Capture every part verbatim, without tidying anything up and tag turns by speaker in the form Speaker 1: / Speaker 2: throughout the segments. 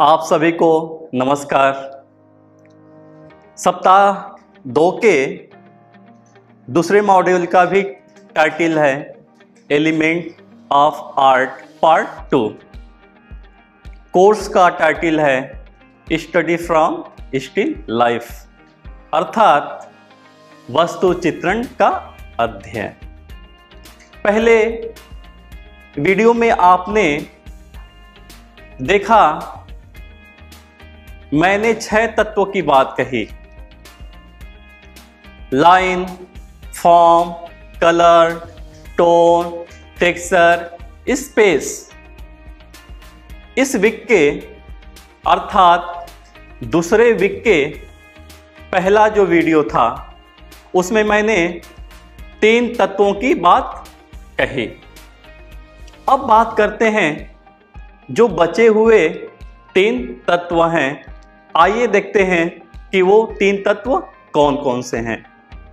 Speaker 1: आप सभी को नमस्कार। सप्ताह दो के दूसरे मॉड्यूल का भी टाइटल है element of art part two. Course का टाइटल है स्टडी फ्रॉम स्टिल लाइफ, अर्थात वस्तु चित्रण का अध्ययन। पहले वीडियो में आपने देखा मैंने छह तत्वों की बात कही: line, form, colour, tone, texture, space. इस वीक के अर्थात दूसरे वीक के पहला जो वीडियो था उसमें मैंने तीन तत्वों की बात कही। अब बात करते हैं जो बचे हुए तीन तत्व हैं। आइए देखते हैं कि वो तीन तत्व कौन कौन से हैं।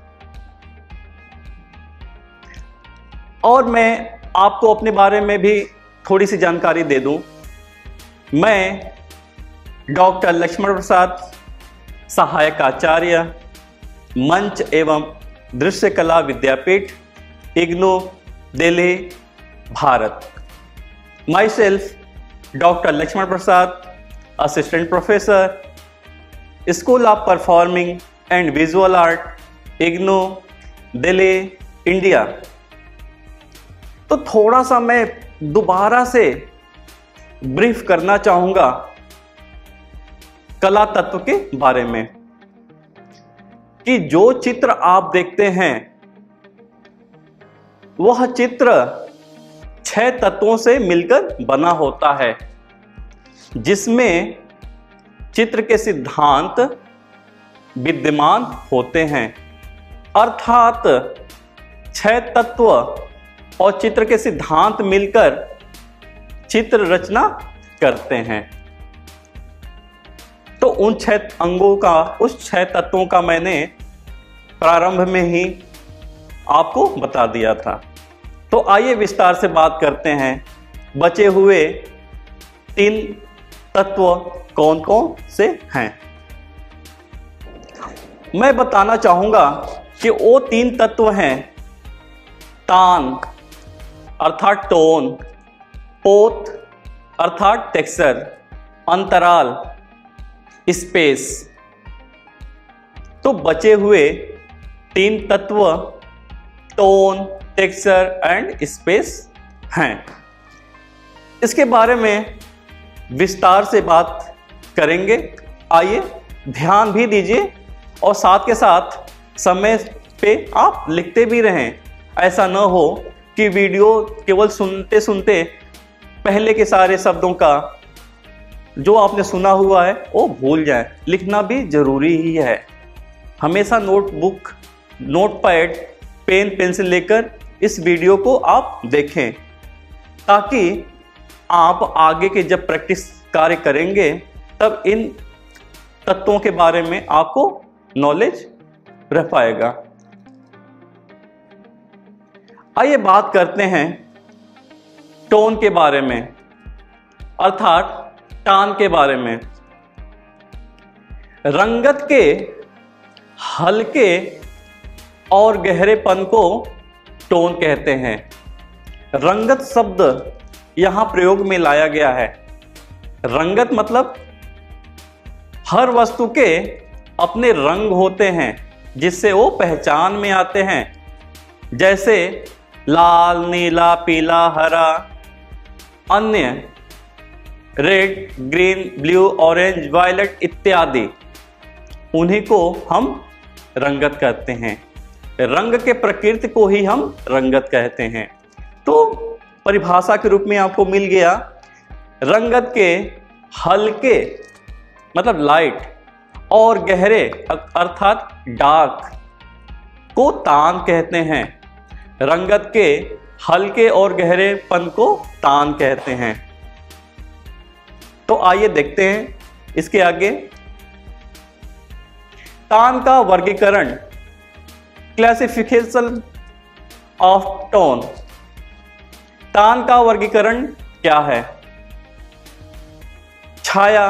Speaker 1: और मैं आपको अपने बारे में भी थोड़ी सी जानकारी दे दूं। मैं डॉक्टर लक्ष्मण प्रसाद, सहायक आचार्य, मंच एवं दृश्य कला विद्यापीठ, IGNOU, Delhi, Bharat. Myself doctor Laxman Prasad, assistant professor, school of performing and visual art, IGNOU, Delhi, India. तो थोड़ा सा मैं दोबारा से ब्रीफ करना चाहूंगा कला तत्व के बारे में कि जो चित्र आप देखते हैं वह चित्र छह तत्वों से मिलकर बना होता है, जिसमें चित्र के सिद्धांत विद्यमान होते हैं। अर्थात छह तत्व और चित्र के सिद्धांत मिलकर चित्र रचना करते हैं। तो उन छह अंगों का, उस छह तत्वों का मैंने प्रारंभ में ही आपको बता दिया था। तो आइए विस्तार से बात करते हैं बचे हुए तीन तत्व कौन कौन से हैं। मैं बताना चाहूंगा कि वो तीन तत्व हैं तान अर्थात टोन, पोत अर्थात टेक्सचर, अंतराल स्पेस। तो बचे हुए तीन तत्व टोन, टेक्सचर एंड स्पेस हैं। इसके बारे में विस्तार से बात करेंगे। आइए ध्यान भी दीजिए और साथ के साथ समय पे आप लिखते भी रहें। ऐसा न हो कि वीडियो केवल सुनते सुनते पहले के सारे शब्दों का जो आपने सुना हुआ है वो भूल जाए। लिखना भी जरूरी ही है। हमेशा नोटबुक, नोटपैड, पेन, पेंसिल लेकर इस वीडियो को आप देखें, ताकि आप आगे के जब प्रैक्टिस कार्य करेंगे तब इन तत्वों के बारे में आपको नॉलेज रह पाएगा। आइए बात करते हैं टोन के बारे में, अर्थात टान के बारे में। रंगत के हल्के और गहरेपन को टोन कहते हैं। रंगत शब्द यहां प्रयोग में लाया गया है। रंगत मतलब हर वस्तु के अपने रंग होते हैं जिससे वो पहचान में आते हैं, जैसे लाल, नीला, पीला, हरा, अन्य red, green, blue, orange, violet इत्यादि। उन्हीं को हम रंगत कहते हैं। रंग के प्रकृति को ही हम रंगत कहते हैं। तो परिभाषा के रूप में आपको मिल गया, रंगत के हल्के मतलब लाइट और गहरे अर्थात डार्क को तान कहते हैं। रंगत के हल्के और गहरेपन को तान कहते हैं। तो आइए देखते हैं इसके आगे। तान का वर्गीकरण, क्लासिफिकेशन ऑफ टोन। तान का वर्गीकरण क्या है? छाया,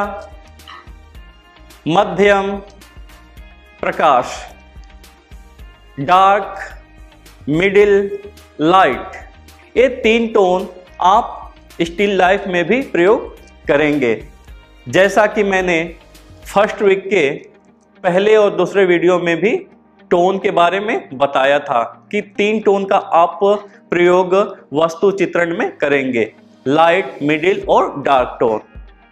Speaker 1: मध्यम प्रकाश, डार्क, मिडिल, लाइट, ये तीन टोन आप स्टिल लाइफ में भी प्रयोग करेंगे। जैसा कि मैंने फर्स्ट वीक के पहले और दूसरे वीडियो में भी टोन के बारे में बताया था कि तीन टोन का आप प्रयोग वस्तु चित्रण में करेंगे, लाइट, मिडिल और डार्क टोन।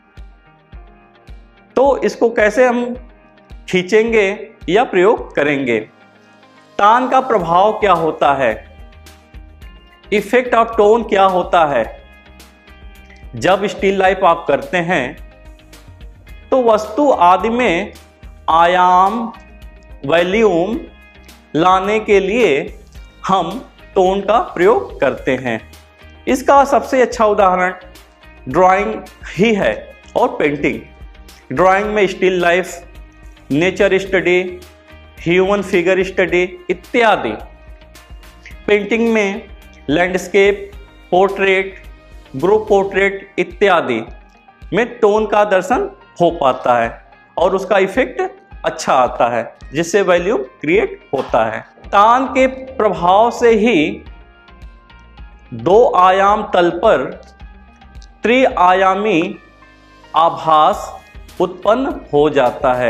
Speaker 1: तो इसको कैसे हम खींचेंगे या प्रयोग करेंगे? तान का प्रभाव क्या होता है, इफेक्ट ऑफ टोन क्या होता है? जब स्टिल लाइफ आप करते हैं तो वस्तु आदि में आयाम, वॉल्यूम लाने के लिए हम टोन का प्रयोग करते हैं। इसका सबसे अच्छा उदाहरण ड्राइंग ही है और पेंटिंग। ड्राइंग में still life, nature study, human figure study इत्यादि। पेंटिंग में लैंडस्केप, पोर्ट्रेट, ग्रुप पोर्ट्रेट इत्यादि में टोन का दर्शन हो पाता है और उसका इफेक्ट अच्छा आता है, जिससे वॉल्यूम क्रिएट होता है। तान के प्रभाव से ही दो आयाम तल पर त्रिआयामी आभास उत्पन्न हो जाता है।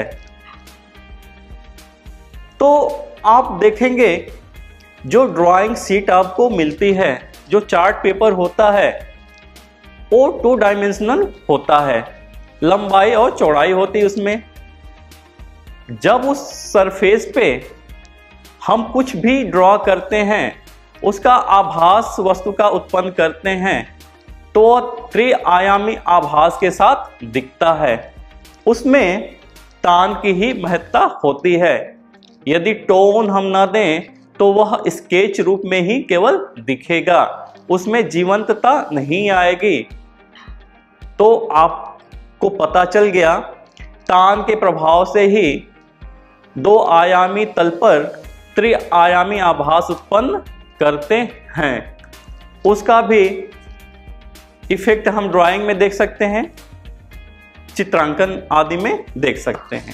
Speaker 1: तो आप देखेंगे जो ड्राइंग शीट आपको मिलती है, जो चार्ट पेपर होता है, वो टू डायमेंशनल होता है, लंबाई और चौड़ाई होती है उसमें। जब उस सरफेस पे हम कुछ भी ड्रॉ करते हैं, उसका आभास वस्तु का उत्पन्न करते हैं, तो त्रिआयामी आभास के साथ दिखता है। उसमें तान की ही महत्ता होती है। यदि टोन हम ना दें तो वह स्केच रूप में ही केवल दिखेगा, उसमें जीवंतता नहीं आएगी। तो आपको पता चल गया, तान के प्रभाव से ही दो आयामी तल पर त्रिआयामी आभास उत्पन्न करते हैं। उसका भी इफेक्ट हम ड्राइंग में देख सकते हैं, चित्रांकन आदि में देख सकते हैं।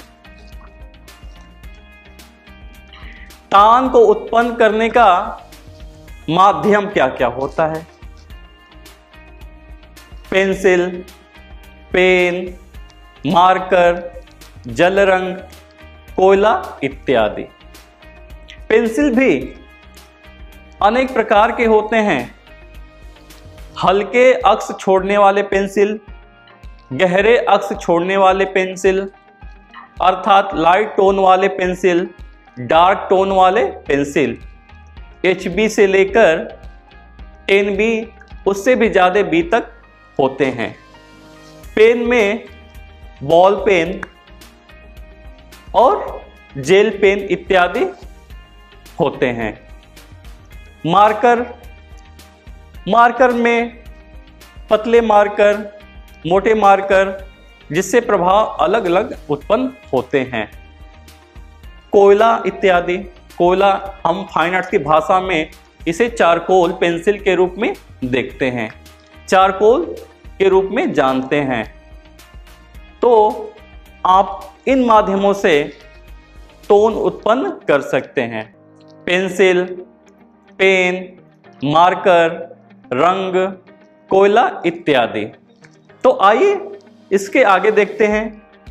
Speaker 1: तान को उत्पन्न करने का माध्यम क्या क्या होता है? पेंसिल, पेन, मार्कर, जल रंग, कोयला इत्यादि। पेंसिल भी अनेक प्रकार के होते हैं। हल्के अक्ष छोड़ने वाले पेंसिल, गहरे अक्ष छोड़ने वाले पेंसिल अर्थात लाइट टोन वाले पेंसिल, डार्क टोन वाले पेंसिल, एच बी से लेकर टेन बी, उससे भी ज़्यादा बी तक होते हैं। पेन में बॉल पेन और जेल पेन इत्यादि होते हैं। मार्कर, मार्कर में पतले मार्कर, मोटे मार्कर, जिससे प्रभाव अलग अलग उत्पन्न होते हैं। कोयला इत्यादि, कोयला हम फाइन आर्ट्स की भाषा में इसे चारकोल पेंसिल के रूप में देखते हैं, चारकोल के रूप में जानते हैं। तो आप इन माध्यमों से टोन उत्पन्न कर सकते हैं। पेंसिल, पेन, मार्कर, रंग, कोयला इत्यादि। तो आइए इसके आगे देखते हैं।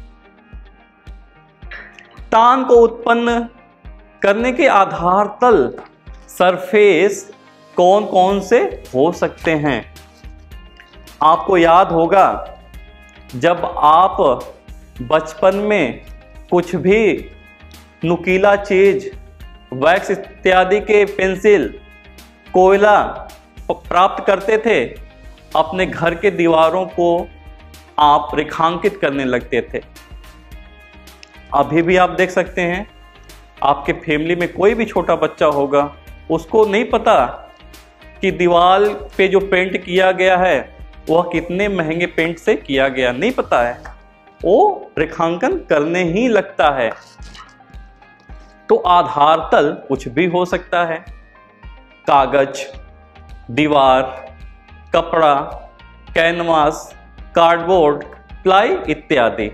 Speaker 1: तान को उत्पन्न करने के आधार तल, सरफेस कौन कौन से हो सकते हैं? आपको याद होगा जब आप बचपन में कुछ भी नुकीला चीज, वैक्स इत्यादि के पेंसिल, कोयला प्राप्त करते थे, अपने घर के दीवारों को आप रेखांकित करने लगते थे। अभी भी आप देख सकते हैं, आपके फैमिली में कोई भी छोटा बच्चा होगा, उसको नहीं पता कि दीवार पे जो पेंट किया गया है वह कितने महंगे पेंट से किया गया, नहीं पता है, वो रेखांकन करने ही लगता है। तो आधार तल कुछ भी हो सकता है, कागज, दीवार, कपड़ा, कैनवास, कार्डबोर्ड, प्लाई इत्यादि।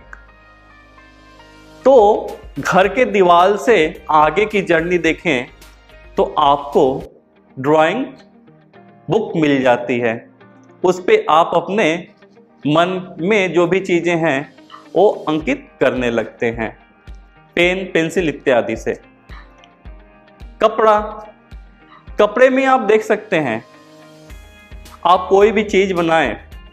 Speaker 1: तो घर के दीवार से आगे की जर्नी देखें तो आपको ड्राइंग बुक मिल जाती है। उस पे आप अपने मन में जो भी चीजें हैं वो अंकित करने लगते हैं पेन, पेंसिल इत्यादि से। कपड़ा, कपड़े में आप देख सकते हैं, आप कोई भी चीज बनाएं,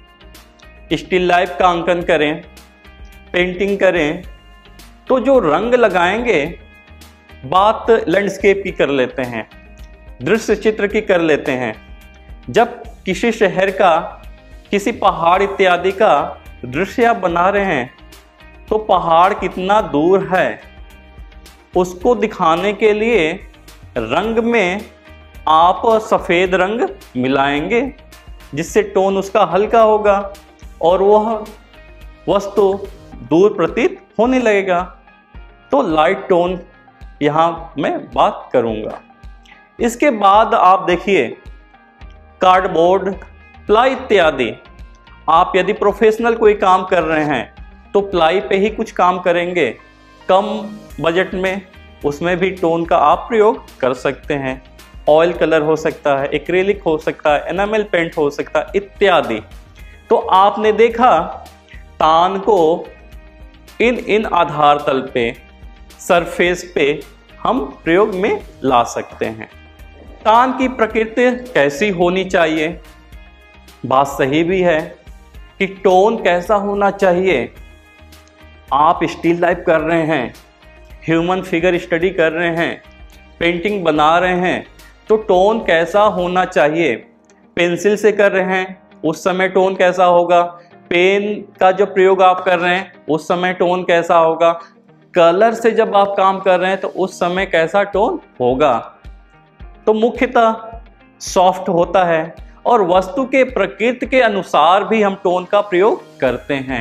Speaker 1: स्टिल लाइफ का अंकन करें, पेंटिंग करें, तो जो रंग लगाएंगे, बात लैंडस्केप की कर लेते हैं, दृश्य चित्र की कर लेते हैं। जब किसी शहर का, किसी पहाड़ इत्यादि का दृश्य आप बना रहे हैं तो पहाड़ कितना दूर है उसको दिखाने के लिए रंग में आप सफेद रंग मिलाएंगे जिससे टोन उसका हल्का होगा और वह वस्तु दूर प्रतीत होने लगेगा। तो लाइट टोन यहां मैं बात करूंगा। इसके बाद आप देखिए कार्डबोर्ड, प्लाई इत्यादि। आप यदि प्रोफेशनल कोई काम कर रहे हैं तो प्लाई पे ही कुछ काम करेंगे। कम बजट में उसमें भी टोन का आप प्रयोग कर सकते हैं। ऑयल कलर हो सकता है, एक्रेलिक हो सकता है, एनामेल पेंट हो सकता है इत्यादि। तो आपने देखा तान को इन इन आधार तल पे, सरफेस पे हम प्रयोग में ला सकते हैं। तान की प्रकृति कैसी होनी चाहिए? बात सही भी है कि टोन कैसा होना चाहिए। आप स्टिल लाइफ कर रहे हैं, ह्यूमन फिगर स्टडी कर रहे हैं, पेंटिंग बना रहे हैं, तो टोन कैसा होना चाहिए? पेंसिल से कर रहे हैं उस समय टोन कैसा होगा? पेन का जो प्रयोग आप कर रहे हैं उस समय टोन कैसा होगा? कलर से जब आप काम कर रहे हैं तो उस समय कैसा टोन होगा? तो मुख्यतः सॉफ्ट होता है और वस्तु के प्रकृति के अनुसार भी हम टोन का प्रयोग करते हैं।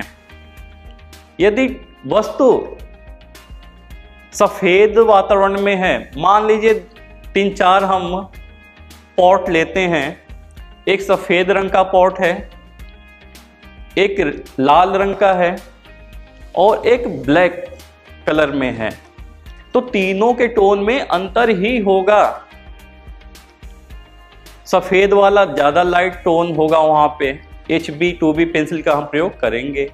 Speaker 1: यदि वस्तु सफेद वातावरण में है, मान लीजिए तीन चार हम पॉट लेते हैं, एक सफेद रंग का पॉट है, एक लाल रंग का है और एक ब्लैक कलर में है, तो तीनों के टोन में अंतर ही होगा। सफेद वाला ज्यादा लाइट टोन होगा, वहां पे H B two B pencil का हम प्रयोग करेंगे।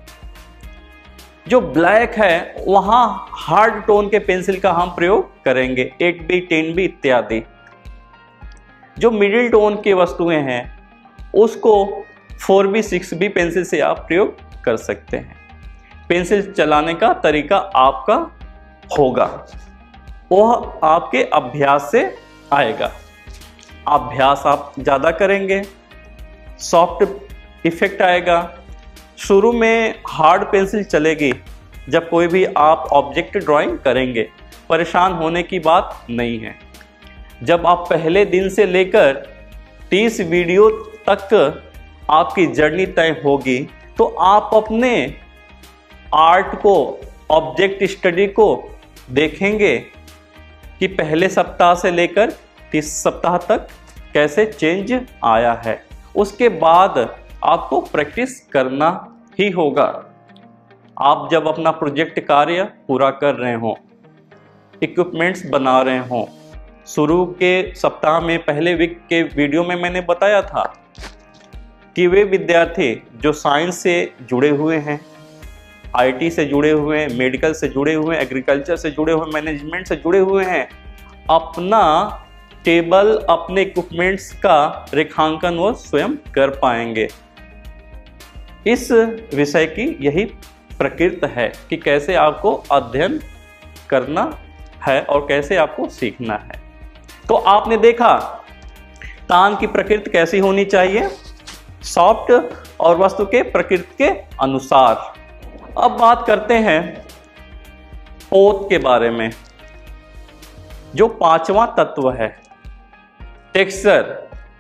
Speaker 1: जो ब्लैक है वहां हार्ड टोन के पेंसिल का हम प्रयोग करेंगे, एट बी, टेन बी इत्यादि। जो मिडिल टोन की वस्तुएं हैं उसको four B, six B pencil से आप प्रयोग कर सकते हैं। पेंसिल चलाने का तरीका आपका होगा, वह आपके अभ्यास से आएगा। अभ्यास आप ज़्यादा करेंगे, सॉफ्ट इफेक्ट आएगा। शुरू में हार्ड पेंसिल चलेगी जब कोई भी आप ऑब्जेक्ट ड्राइंग करेंगे, परेशान होने की बात नहीं है। जब आप पहले दिन से लेकर तीस वीडियो तक आपकी जर्नी तय होगी तो आप अपने आर्ट को, ऑब्जेक्ट स्टडी को देखेंगे कि पहले सप्ताह से लेकर तीस सप्ताह तक कैसे चेंज आया है। उसके बाद आपको प्रैक्टिस करना ही होगा। आप जब अपना प्रोजेक्ट कार्य पूरा कर रहे हो, इक्विपमेंट्स बना रहे हो, शुरू के सप्ताह में पहले वीक के वीडियो में मैंने बताया था कि वे विद्यार्थी जो साइंस से जुड़े हुए हैं, आईटी से जुड़े हुए हैं, मेडिकल से जुड़े हुए हैं, एग्रीकल्चर से जुड़े हुए, मैनेजमेंट से जुड़े हुए हैं, अपना टेबल, अपने इक्विपमेंट्स का रेखांकन वो स्वयं कर पाएंगे। इस विषय की यही प्रकृति है कि कैसे आपको अध्ययन करना है और कैसे आपको सीखना है। तो आपने देखा तान की प्रकृति कैसी होनी चाहिए, सॉफ्ट और वस्तु के प्रकृति के अनुसार। अब बात करते हैं पोत के बारे में, जो पांचवा तत्व है टेक्सचर।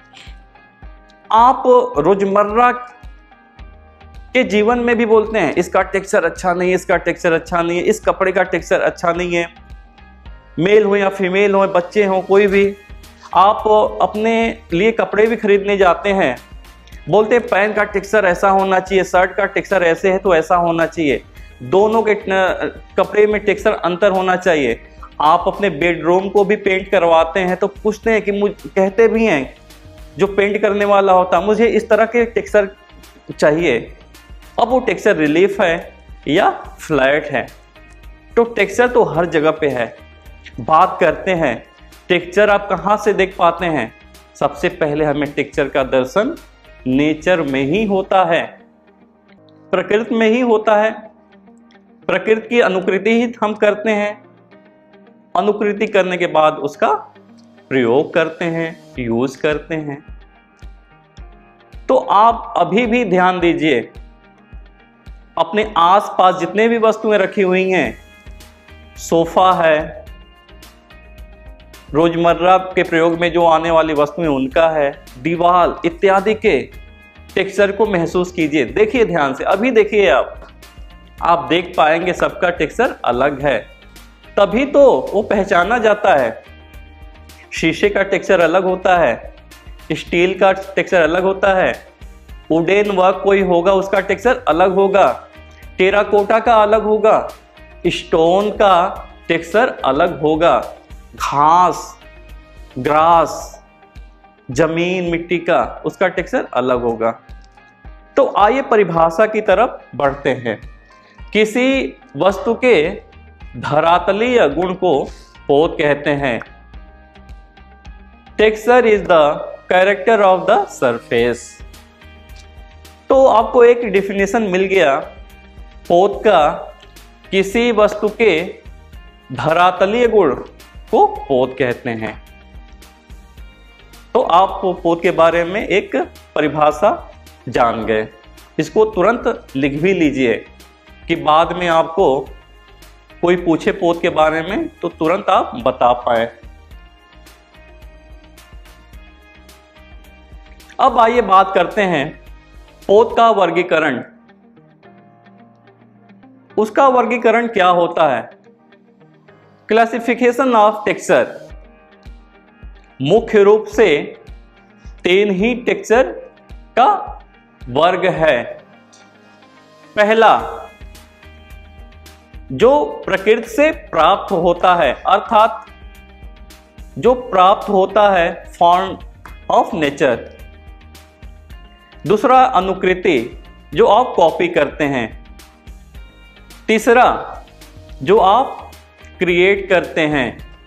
Speaker 1: आप रोजमर्रा के जीवन में भी बोलते हैं इसका टेक्सचर अच्छा नहीं है, इसका टेक्सचर अच्छा नहीं है, इस कपड़े का टेक्सचर अच्छा नहीं है। मेल हो या फीमेल हो, बच्चे हो, कोई भी, आप अपने लिए कपड़े भी खरीदने जाते हैं बोलते हैं पैंट का टेक्सचर ऐसा होना चाहिए, शर्ट का टेक्सचर ऐसे है तो ऐसा होना चाहिए, दोनों के कपड़े में टेक्सचर अंतर होना चाहिए। आप अपने बेडरूम को भी पेंट करवाते हैं तो पूछते हैं कि मुझ कहते भी हैं जो पेंट करने वाला होता, मुझे इस तरह के टेक्सचर चाहिए। अब वो टेक्सचर रिलीफ है या फ्लैट है, तो टेक्सचर तो हर जगह पे है। बात करते हैं टेक्सचर आप कहाँ से देख पाते हैं। सबसे पहले हमें टेक्सचर का दर्शन नेचर में ही होता है, प्रकृति में ही होता है। प्रकृति की अनुकृति ही हम करते हैं, अनुकृति करने के बाद उसका प्रयोग करते हैं, यूज करते हैं। तो आप अभी भी ध्यान दीजिए, अपने आसपास जितने भी वस्तुएं रखी हुई हैं, सोफा है, रोजमर्रा के प्रयोग में जो आने वाली वस्तुएं उनका है, दीवार इत्यादि के टेक्सचर को महसूस कीजिए। देखिए ध्यान से, अभी देखिए आप आप देख पाएंगे सबका टेक्सचर अलग है, तभी तो वो पहचाना जाता है। शीशे का टेक्सचर अलग होता है, स्टील का टेक्सचर अलग होता है, वुडन वर्क कोई होगा उसका टेक्सचर अलग होगा, टेराकोटा का अलग होगा, स्टोन का टेक्सचर अलग होगा, घास, ग्रास, जमीन, मिट्टी का उसका टेक्सचर अलग होगा। तो आइए परिभाषा की तरफ बढ़ते हैं। किसी वस्तु के धरातलीय गुण को पोत कहते हैं। Texture is the character of the surface. तो आपको एक डिफिनेशन मिल गया पोत का, किसी वस्तु के धरातलीय गुण को पोत कहते हैं। तो आप पोत के बारे में एक परिभाषा जान गए, इसको तुरंत लिख भी लीजिए कि बाद में आपको कोई पूछे पोत के बारे में तो तुरंत आप बता पाए। अब आइए बात करते हैं पोत का वर्गीकरण। उसका वर्गीकरण क्या होता है? Classification of texture. मुख्य रूप से तीन ही टेक्सचर का वर्ग है। पहला, जो प्रकृति से प्राप्त होता है, अर्थात जो प्राप्त होता है फॉर्म ऑफ नेचर। दूसरा, अनुकृति, जो आप कॉपी करते हैं। तीसरा, जो आप क्रिएट करते हैं।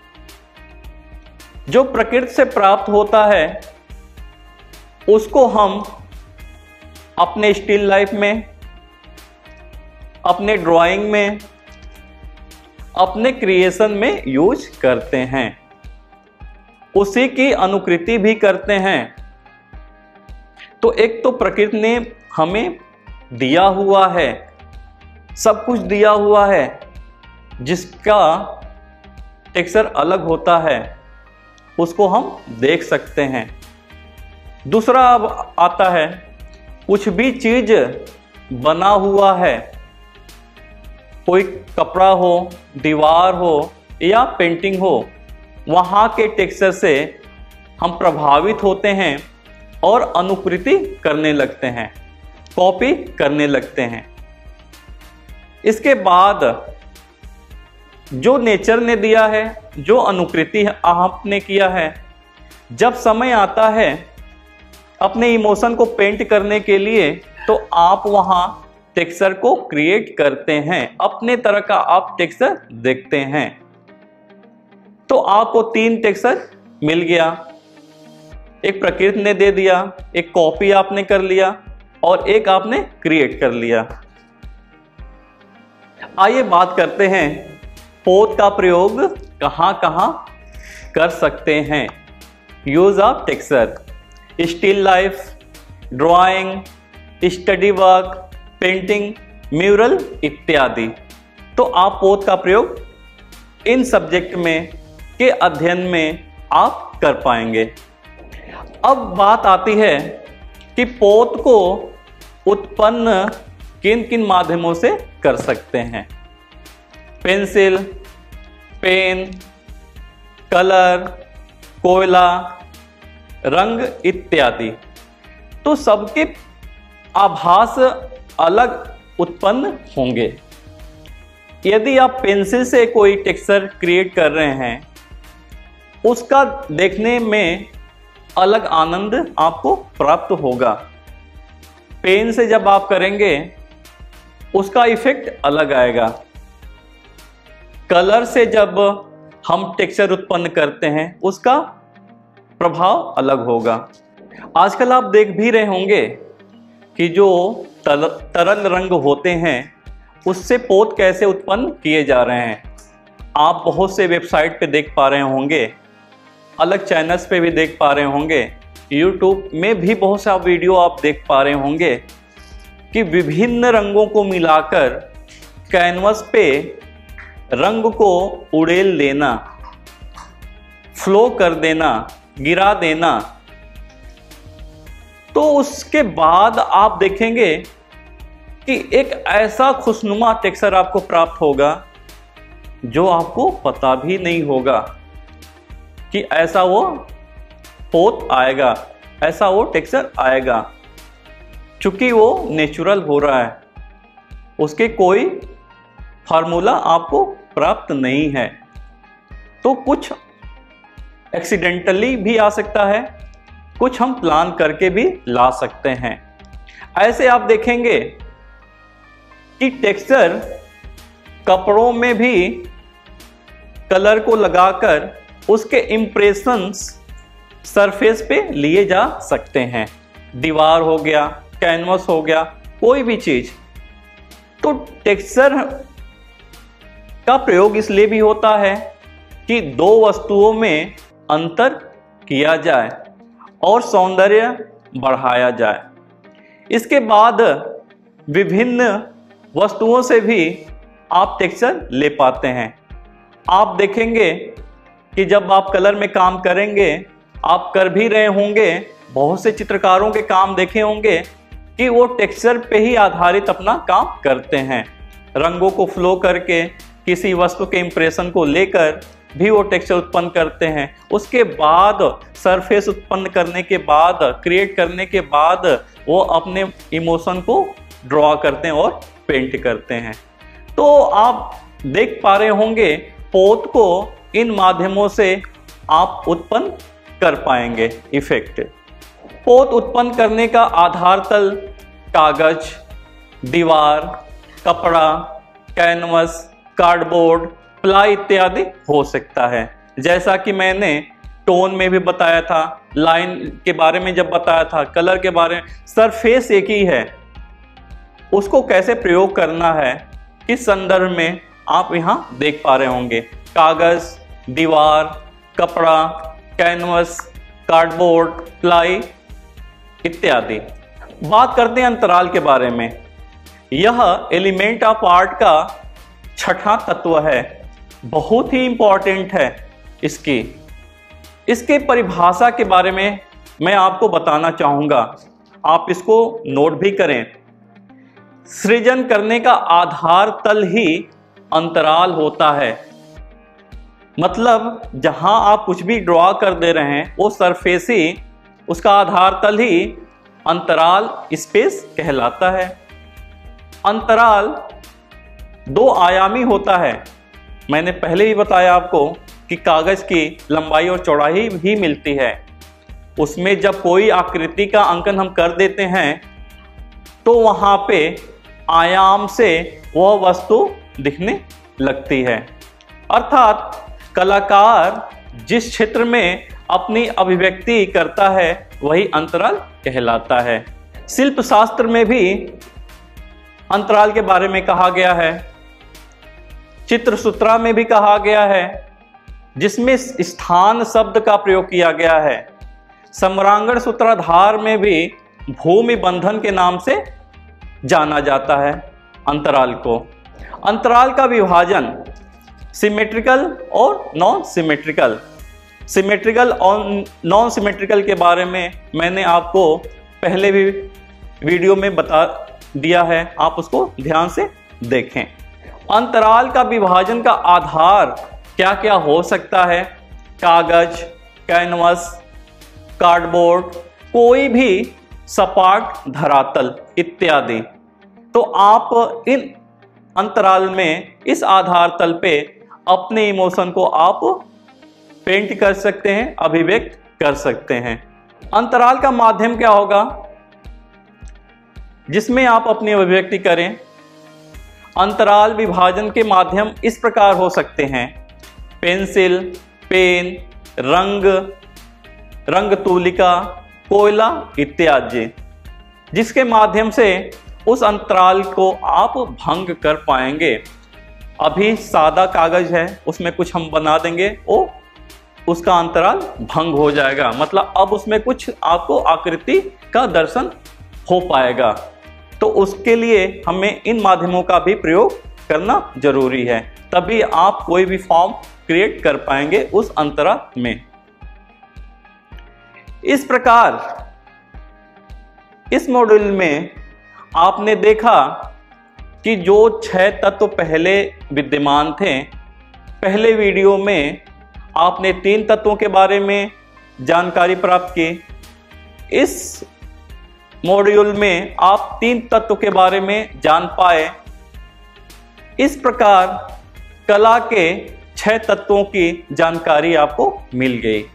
Speaker 1: जो प्रकृति से प्राप्त होता है उसको हम अपने स्टिल लाइफ में, अपने ड्राइंग में, अपने क्रिएशन में यूज करते हैं, उसी की अनुकृति भी करते हैं। तो एक तो प्रकृति ने हमें दिया हुआ है, सब कुछ दिया हुआ है, जिसका टेक्सचर अलग होता है, उसको हम देख सकते हैं। दूसरा अब आता है, कुछ भी चीज बना हुआ है, कोई कपड़ा हो, दीवार हो या पेंटिंग हो, वहाँ के टेक्सचर से हम प्रभावित होते हैं और अनुकृति करने लगते हैं, कॉपी करने लगते हैं। इसके बाद जो नेचर ने दिया है, जो अनुकृति आपने किया है, जब समय आता है अपने इमोशन को पेंट करने के लिए, तो आप वहां टेक्सचर को क्रिएट करते हैं, अपने तरह का आप टेक्सचर देखते हैं। तो आपको तीन टेक्सचर मिल गया, एक प्रकृति ने दे दिया, एक कॉपी आपने कर लिया और एक आपने क्रिएट कर लिया। आइए बात करते हैं पोत का प्रयोग कहां कहां कर सकते हैं। Use of texture, still life, drawing, study work, painting, mural इत्यादि। तो आप पोत का प्रयोग इन सब्जेक्ट में के अध्ययन में आप कर पाएंगे। अब बात आती है कि पोत को उत्पन्न किन किन माध्यमों से कर सकते हैं। पेंसिल, पेन, कलर, कोयला, रंग इत्यादि। तो सबके आभास अलग उत्पन्न होंगे। यदि आप पेंसिल से कोई टेक्सचर क्रिएट कर रहे हैं, उसका देखने में अलग आनंद आपको प्राप्त होगा। पेन से जब आप करेंगे उसका इफेक्ट अलग आएगा। कलर से जब हम टेक्सचर उत्पन्न करते हैं उसका प्रभाव अलग होगा। आजकल आप देख भी रहे होंगे कि जो तरल रंग होते हैं उससे पोत कैसे उत्पन्न किए जा रहे हैं। आप बहुत से वेबसाइट पे देख पा रहे होंगे, अलग चैनल्स पे भी देख पा रहे होंगे, यूट्यूब में भी बहुत सा वीडियो आप देख पा रहे होंगे कि विभिन्न रंगों को मिलाकर कैनवस पे रंग को उड़ेल देना, फ्लो कर देना, गिरा देना। तो उसके बाद आप देखेंगे कि एक ऐसा खुशनुमा टेक्सचर आपको प्राप्त होगा जो आपको पता भी नहीं होगा कि ऐसा वो पोत आएगा, ऐसा वो टेक्सचर आएगा। चूंकि वो नेचुरल हो रहा है, उसके कोई फार्मूला आपको प्राप्त नहीं है। तो कुछ एक्सीडेंटली भी आ सकता है, कुछ हम प्लान करके भी ला सकते हैं। ऐसे आप देखेंगे कि टेक्सचर कपड़ों में भी कलर को लगाकर उसके इंप्रेशंस सरफेस पे लिए जा सकते हैं। दीवार हो गया, कैनवस हो गया, कोई भी चीज। तो टेक्सचर का प्रयोग इसलिए भी होता है कि दो वस्तुओं में अंतर किया जाए और सौंदर्य बढ़ाया जाए। इसके बाद विभिन्न वस्तुओं से भी आप टेक्सचर ले पाते हैं। आप देखेंगे कि जब आप कलर में काम करेंगे, आप कर भी रहे होंगे, बहुत से चित्रकारों के काम देखे होंगे कि वो टेक्सचर पे ही आधारित अपना काम करते हैं। रंगों को फ्लो करके किसी वस्तु के इंप्रेशन को लेकर भी वो टेक्सचर उत्पन्न करते हैं। उसके बाद सरफेस उत्पन्न करने के बाद, क्रिएट करने के बाद वो अपने इमोशन को ड्रॉ करते हैं और पेंट करते हैं। तो आप देख पा रहे होंगे पोत को इन माध्यमों से आप उत्पन्न कर पाएंगे इफेक्ट। पोत उत्पन्न करने का आधार तल कागज, दीवार, कपड़ा, कैनवस, कार्डबोर्ड, प्लाई इत्यादि हो सकता है। जैसा कि मैंने टोन में भी बताया था, लाइन के बारे में जब बताया था, कलर के बारे में, सरफेस एक ही है, उसको कैसे प्रयोग करना है इस संदर्भ में आप यहाँ देख पा रहे होंगे। कागज, दीवार, कपड़ा, कैनवस, कार्डबोर्ड, प्लाई इत्यादि। बात करते हैं अंतराल के बारे में। यह एलिमेंट ऑफ आर्ट का छठा तत्व है, बहुत ही इंपॉर्टेंट है। इसकी इसके परिभाषा के बारे में मैं आपको बताना चाहूंगा, आप इसको नोट भी करें। सृजन करने का आधार तल ही अंतराल होता है। मतलब जहां आप कुछ भी ड्रॉ कर दे रहे हैं वो सरफेस ही, उसका आधार तल ही अंतराल स्पेस कहलाता है। अंतराल दो आयामी होता है। मैंने पहले ही बताया आपको कि कागज की लंबाई और चौड़ाई भी मिलती है। उसमें जब कोई आकृति का अंकन हम कर देते हैं तो वहां पे आयाम से वह वस्तु दिखने लगती है। अर्थात कलाकार जिस क्षेत्र में अपनी अभिव्यक्ति करता है वही अंतराल कहलाता है। शिल्प शास्त्र में भी अंतराल के बारे में कहा गया है, चित्रसूत्रा में भी कहा गया है, जिसमें स्थान शब्द का प्रयोग किया गया है। सम्रांगण सूत्राधार में भी भूमि बंधन के नाम से जाना जाता है अंतराल को। अंतराल का विभाजन सिमेट्रिकल और नॉन सिमेट्रिकल, सिमेट्रिकल और नॉन सिमेट्रिकल के बारे में मैंने आपको पहले भी वीडियो में बता दिया है, आप उसको ध्यान से देखें। अंतराल का विभाजन का आधार क्या क्या हो सकता है? कागज, कैनवस, कार्डबोर्ड, कोई भी सपाट धरातल इत्यादि। तो आप इन अंतराल में इस आधार तल पे अपने इमोशन को आप पेंट कर सकते हैं, अभिव्यक्त कर सकते हैं। अंतराल का माध्यम क्या होगा जिसमें आप अपनी अभिव्यक्ति करें? अंतराल विभाजन के माध्यम इस प्रकार हो सकते हैं: पेंसिल, पेन, रंग, रंग तूलिका, कोयला इत्यादि, जिसके माध्यम से उस अंतराल को आप भंग कर पाएंगे। अभी सादा कागज है, उसमें कुछ हम बना देंगे, वो उसका अंतराल भंग हो जाएगा, मतलब अब उसमें कुछ आपको आकृति का दर्शन हो पाएगा। तो उसके लिए हमें इन माध्यमों का भी प्रयोग करना जरूरी है, तभी आप कोई भी फॉर्म क्रिएट कर पाएंगे उस अंतराल में। इस प्रकार इस मॉड्यूल में आपने देखा कि जो छह तत्व पहले विद्यमान थे, पहले वीडियो में आपने तीन तत्वों के बारे में जानकारी प्राप्त की। इस मॉड्यूल में आप तीन तत्व के बारे में जान पाए। इस प्रकार कला के छह तत्वों की जानकारी आपको मिल गई।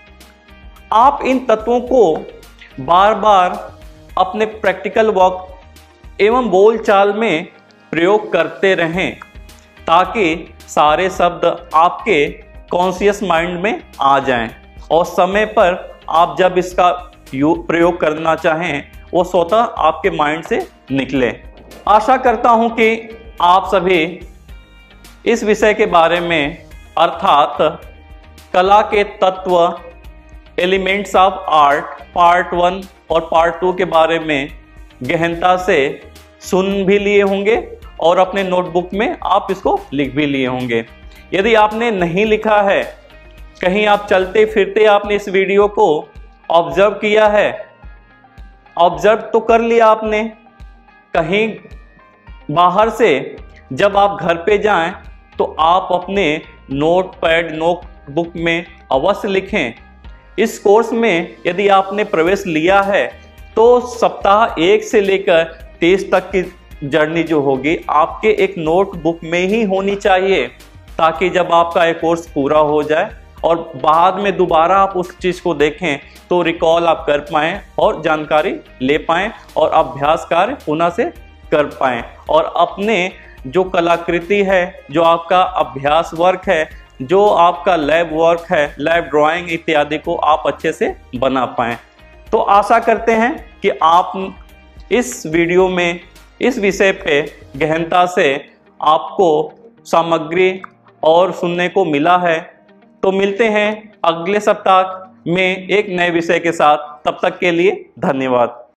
Speaker 1: आप इन तत्वों को बार बार अपने प्रैक्टिकल वर्क एवं बोलचाल में प्रयोग करते रहें, ताकि सारे शब्द आपके कॉन्शियस माइंड में आ जाएं और समय पर आप जब इसका प्रयोग करना चाहें वो स्वतः आपके माइंड से निकले। आशा करता हूं कि आप सभी इस विषय के बारे में, अर्थात कला के तत्व, elements of art part one और पार्ट टू के बारे में गहनता से सुन भी लिए होंगे और अपने नोटबुक में आप इसको लिख भी लिए होंगे। यदि आपने नहीं लिखा है, कहीं आप चलते फिरते आपने इस वीडियो को ऑब्जर्व किया है, ऑब्जर्व तो कर लिया आपने, कहीं बाहर से जब आप घर पे जाएं तो आप अपने नोट पैड नोटबुक में अवश्य लिखें। इस कोर्स में यदि आपने प्रवेश लिया है तो सप्ताह एक से लेकर तीस तक की जर्नी जो होगी आपके एक नोटबुक में ही होनी चाहिए, ताकि जब आपका ये कोर्स पूरा हो जाए और बाद में दोबारा आप उस चीज़ को देखें तो रिकॉल आप कर पाएँ और जानकारी ले पाएँ और अभ्यास कार्य पुनः से कर पाएँ और अपने जो कलाकृति है, जो आपका अभ्यास वर्क है, जो आपका लैब वर्क है, लैब ड्राइंग इत्यादि को आप अच्छे से बना पाएँ। तो आशा करते हैं कि आप इस वीडियो में इस विषय पे गहनता से आपको सामग्री और सुनने को मिला है। तो मिलते हैं अगले सप्ताह में एक नए विषय के साथ, तब तक के लिए धन्यवाद।